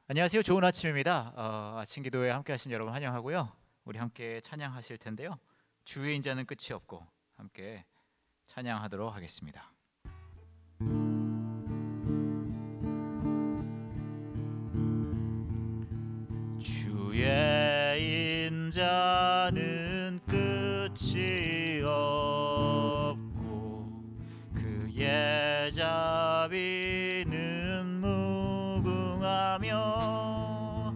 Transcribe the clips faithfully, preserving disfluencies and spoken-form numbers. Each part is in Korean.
안녕하세요. 좋은 아침입니다. 어, 아침 기도에 함께 하신 여러분 환영하고요. 우리 함께 찬양하실 텐데요. 주의 인자는 끝이 없고 함께 찬양하도록 하겠습니다. 주의 인자는 끝이 없고 그의 자비는 무궁하며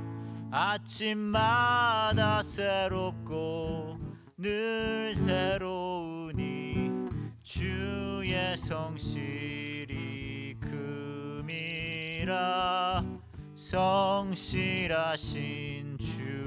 아침마다 새롭고 늘 새로우니 주의 성실이 금이라 성실하신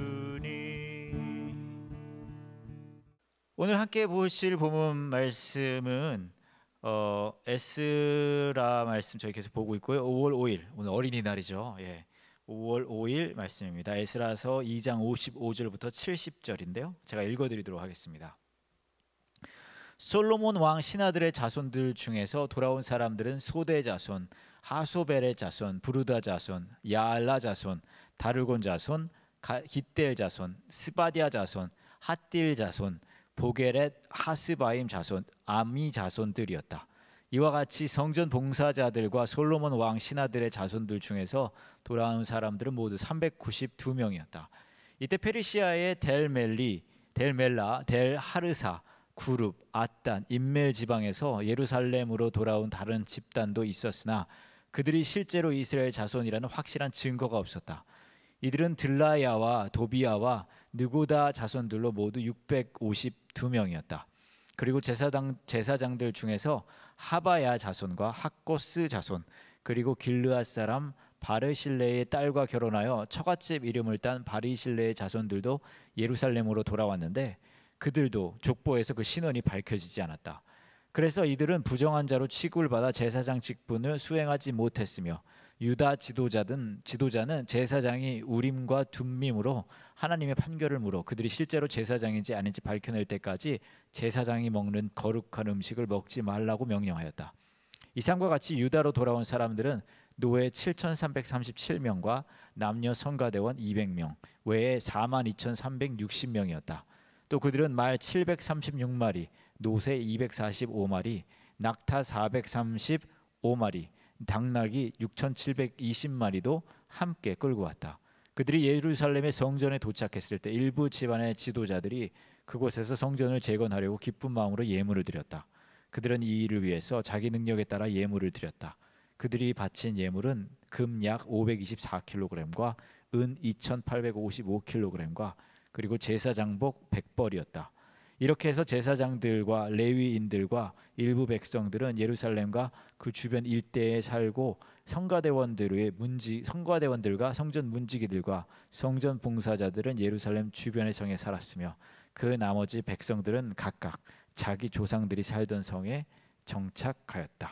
주님. 오늘 함께 보실 본문 말씀은 어, 에스라 말씀 저희 계속 보고 있고요. 오월 오일 오늘 어린이날이죠. 예. 오월 오일 말씀입니다. 에스라서 이 장 오십오 절부터 칠십 절인데요. 제가 읽어드리도록 하겠습니다. 솔로몬 왕 신하들의 자손들 중에서 돌아온 사람들은 소대 자손, 하소벨의 자손, 부르다 자손, 야알라 자손, 다르곤 자손, 깃델 자손, 스바디아 자손, 핫딜 자손, 보게렛 하스바임 자손, 아미 자손들이었다. 이와 같이 성전 봉사자들과 솔로몬 왕 신하들의 자손들 중에서 돌아온 사람들은 모두 삼백구십이 명이었다. 이때 페르시아의 델멜리, 델멜라, 델하르사, 구룹, 아단, 인멜 지방에서 예루살렘으로 돌아온 다른 집단도 있었으나 그들이 실제로 이스라엘 자손이라는 확실한 증거가 없었다. 이들은 들라야와 도비야와 느고다 자손들로 모두 육백오십이 명이었다. 그리고 제사장, 제사장들 중에서 하바야 자손과 학고스 자손, 그리고 길르앗 사람 바르실레의 딸과 결혼하여 처갓집 이름을 딴 바리실레의 자손들도 예루살렘으로 돌아왔는데 그들도 족보에서 그 신원이 밝혀지지 않았다. 그래서 이들은 부정한 자로 취급을 받아 제사장 직분을 수행하지 못했으며 유다 지도자든 지도자는 제사장이 우림과 둠밈으로 하나님의 판결을 물어 그들이 실제로 제사장인지 아닌지 밝혀낼 때까지 제사장이 먹는 거룩한 음식을 먹지 말라고 명령하였다. 이상과 같이 유다로 돌아온 사람들은 노예 칠천삼백삼십칠 명과 남녀 성가대원 이백 명 외에 사만 이천삼백육십 명이었다. 또 그들은 말 칠백삼십육 마리, 노새 이백사십오 마리, 낙타 사백삼십오 마리, 당나귀 육천칠백이십 마리도 함께 끌고 왔다. 그들이 예루살렘의 성전에 도착했을 때 일부 집안의 지도자들이 그곳에서 성전을 재건하려고 기쁜 마음으로 예물을 드렸다. 그들은 이 일을 위해서 자기 능력에 따라 예물을 드렸다. 그들이 바친 예물은 금 약 오백이십사 킬로그램과 은 이천팔백오십오 킬로그램과 그리고 제사장복 백 벌이었다. 이렇게 해서 제사장들과 레위인들과 일부 백성들은 예루살렘과 그 주변 일대에 살고 성가대원들의 문지 성가대원들과 성전 문지기들과 성전 봉사자들은 예루살렘 주변의 성에 살았으며 그 나머지 백성들은 각각 자기 조상들이 살던 성에 정착하였다.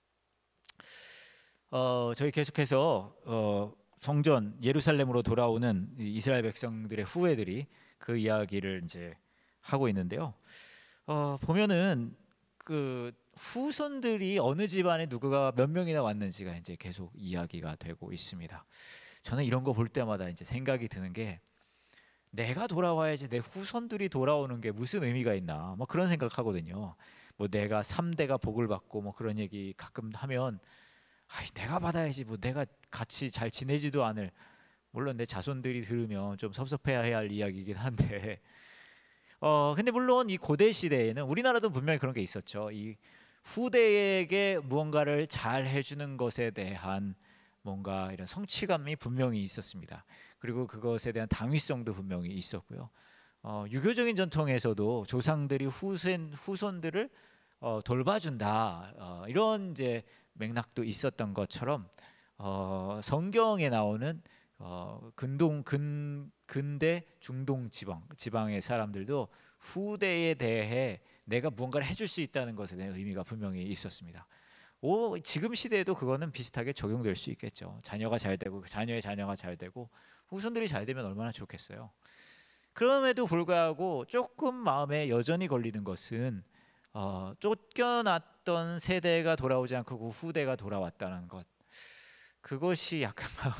어, 저희 계속해서 어, 성전 예루살렘으로 돌아오는 이스라엘 백성들의 후예들이 그 이야기를 이제 하고 있는데요. 어, 보면은 그 후손들이 어느 집안에 누구가 몇 명이나 왔는지가 이제 계속 이야기가 되고 있습니다. 저는 이런 거 볼 때마다 이제 생각이 드는 게 내가 돌아와야지 내 후손들이 돌아오는 게 무슨 의미가 있나 뭐 그런 생각하거든요. 뭐 내가 삼 대가 복을 받고 뭐 그런 얘기 가끔 하면 아이, 내가 받아야지 뭐 내가 같이 잘 지내지도 않을, 물론 내 자손들이 들으면 좀 섭섭해야 할 이야기이긴 한데 어 근데 물론 이 고대 시대에는 우리나라도 분명히 그런 게 있었죠. 이 후대에게 무언가를 잘 해주는 것에 대한 뭔가 이런 성취감이 분명히 있었습니다. 그리고 그것에 대한 당위성도 분명히 있었고요. 어, 유교적인 전통에서도 조상들이 후손, 후손들을 어, 돌봐준다 어, 이런 이제 맥락도 있었던 것처럼 어, 성경에 나오는 어, 근동 근 근대 중동 지방 지방의 사람들도 후대에 대해 내가 무언가를 해줄 수 있다는 것에 대한 의미가 분명히 있었습니다. 오, 지금 시대에도 그거는 비슷하게 적용될 수 있겠죠. 자녀가 잘 되고 자녀의 자녀가 잘 되고 후손들이 잘 되면 얼마나 좋겠어요. 그럼에도 불구하고 조금 마음에 여전히 걸리는 것은 어, 쫓겨났던 세대가 돌아오지 않고 그 후대가 돌아왔다는 것, 그것이 약간 마음에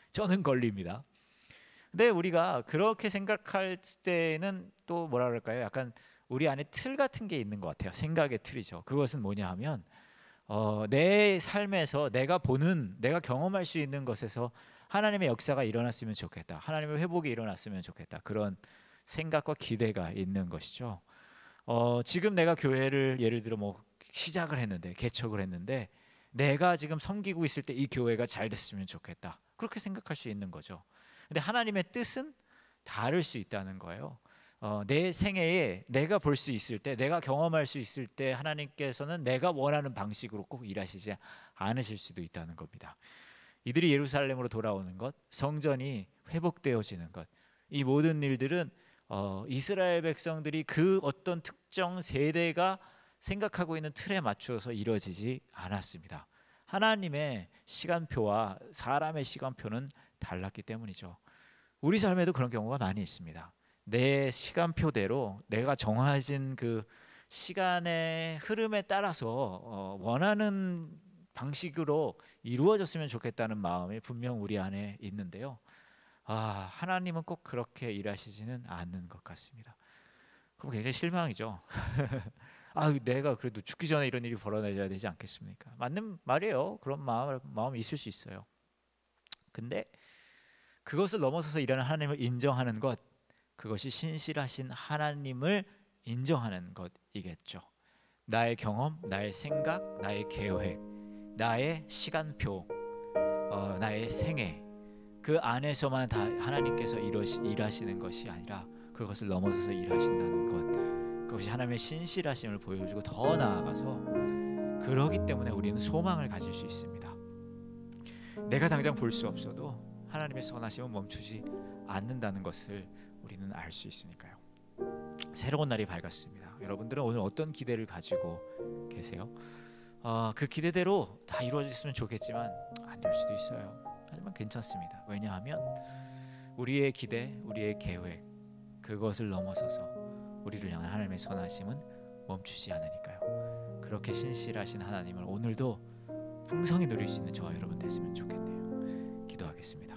저는 걸립니다. 근데 우리가 그렇게 생각할 때는 또 뭐라 그럴까요? 약간 우리 안에 틀 같은 게 있는 것 같아요. 생각의 틀이죠. 그것은 뭐냐 하면 어, 내 삶에서 내가 보는, 내가 경험할 수 있는 것에서 하나님의 역사가 일어났으면 좋겠다. 하나님의 회복이 일어났으면 좋겠다. 그런 생각과 기대가 있는 것이죠. 어, 지금 내가 교회를 예를 들어 뭐 시작을 했는데, 개척을 했는데 내가 지금 섬기고 있을 때 이 교회가 잘 됐으면 좋겠다. 그렇게 생각할 수 있는 거죠. 근데 하나님의 뜻은 다를 수 있다는 거예요. 어, 내 생애에 내가 볼 수 있을 때, 내가 경험할 수 있을 때 하나님께서는 내가 원하는 방식으로 꼭 일하시지 않으실 수도 있다는 겁니다. 이들이 예루살렘으로 돌아오는 것, 성전이 회복되어지는 것, 이 모든 일들은 어, 이스라엘 백성들이 그 어떤 특정 세대가 생각하고 있는 틀에 맞추어서 이루어지지 않았습니다. 하나님의 시간표와 사람의 시간표는 달랐기 때문이죠. 우리 삶에도 그런 경우가 많이 있습니다. 내 시간표대로 내가 정해진 그 시간의 흐름에 따라서 어, 원하는 방식으로 이루어졌으면 좋겠다는 마음이 분명 우리 안에 있는데요. 아, 하나님은 꼭 그렇게 일하시지는 않는 것 같습니다. 그럼 굉장히 실망이죠. 아, 내가 그래도 죽기 전에 이런 일이 벌어져야 되지 않겠습니까? 맞는 말이에요. 그런 마음, 마음이 있을 수 있어요. 근데 그것을 넘어서서 일하는 하나님을 인정하는 것, 그것이 신실하신 하나님을 인정하는 것이겠죠. 나의 경험, 나의 생각, 나의 계획, 나의 시간표, 어, 나의 생애, 그 안에서만 다 하나님께서 이러시, 일하시는 것이 아니라 그것을 넘어서서 일하신다는 것, 그것이 하나님의 신실하심을 보여주고 더 나아가서 그러기 때문에 우리는 소망을 가질 수 있습니다. 내가 당장 볼 수 없어도 하나님의 선하심은 멈추지 않는다는 것을 우리는 알 수 있으니까요. 새로운 날이 밝았습니다. 여러분들은 오늘 어떤 기대를 가지고 계세요? 어, 그 기대대로 다 이루어졌으면 좋겠지만 안 될 수도 있어요. 하지만 괜찮습니다. 왜냐하면 우리의 기대, 우리의 계획, 그것을 넘어서서 우리를 향한 하나님의 선하심은 멈추지 않으니까요. 그렇게 신실하신 하나님을 오늘도 풍성히 누릴 수 있는 저와 여러분 됐으면 좋겠네요. 기도하겠습니다.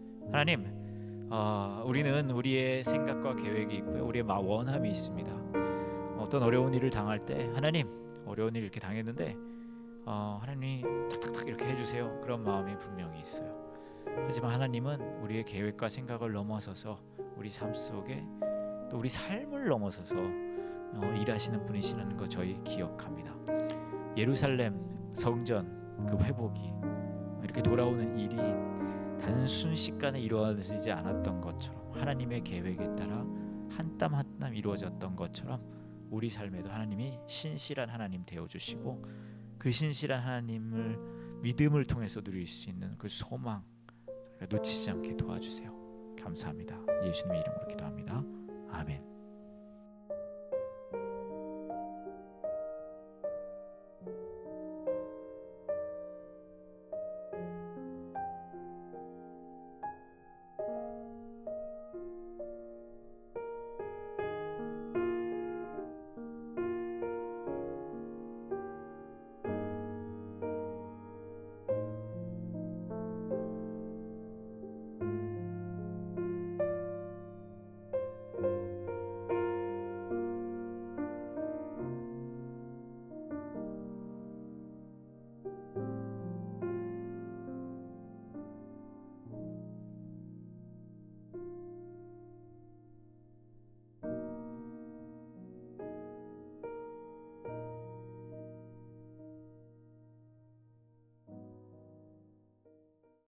하나님, 어, 우리는 우리의 생각과 계획이 있고요, 우리의 원함이 있습니다. 어떤 어려운 일을 당할 때 하나님, 어려운 일 이렇게 당했는데 어, 하나님이 탁탁탁 이렇게 해주세요. 그런 마음이 분명히 있어요. 하지만 하나님은 우리의 계획과 생각을 넘어서서 우리 삶 속에 또 우리 삶을 넘어서서 어, 일하시는 분이시라는 거 저희 기억합니다. 예루살렘 성전 그 회복이 이렇게 돌아오는 일이 단순식간에 이루어지지 않았던 것처럼 하나님의 계획에 따라 한 땀 한 땀 이루어졌던 것처럼 우리 삶에도 하나님이 신실한 하나님 되어주시고 그 신실한 하나님을 믿음을 통해서 누릴 수 있는 그 소망 놓치지 않게 도와주세요. 감사합니다. 예수님의 이름으로 기도합니다. 아멘.